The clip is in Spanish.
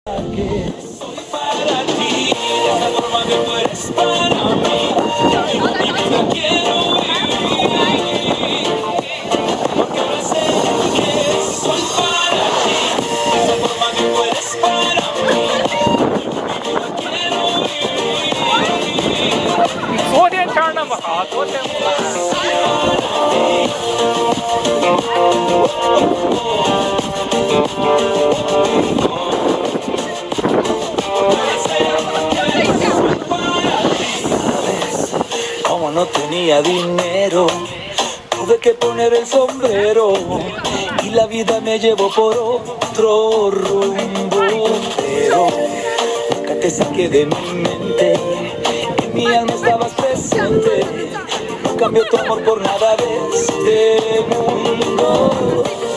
Soy para ti, de esta forma que tú eres para mí. Ya vivo mi vida, quiero vivir. Porque no sé que soy para ti, de esta forma que tú eres para mí. Ya vivo mi vida, quiero vivir. 昨天天那么好，昨天不 Como no tenía dinero, tuve que poner el sombrero y la vida me llevó por otro rumbo. Pero nunca te saqué de mi mente, en mi alma estabas presente. No cambio tu amor por nada de este mundo.